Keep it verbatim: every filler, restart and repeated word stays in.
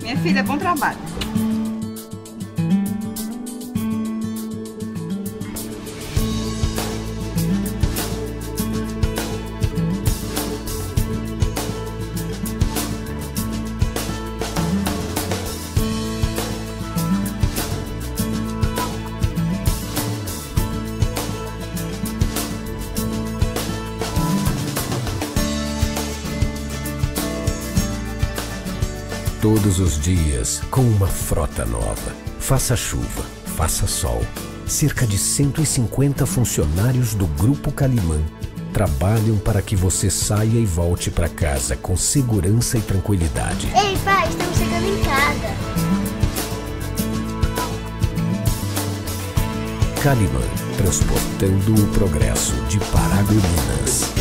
Minha filha, bom trabalho. Todos os dias, com uma frota nova. Faça chuva, faça sol. Cerca de cento e cinquenta funcionários do Grupo Calimã trabalham para que você saia e volte para casa com segurança e tranquilidade. Ei, pai, estamos chegando em casa. Calimã, transportando o progresso de Paragominas.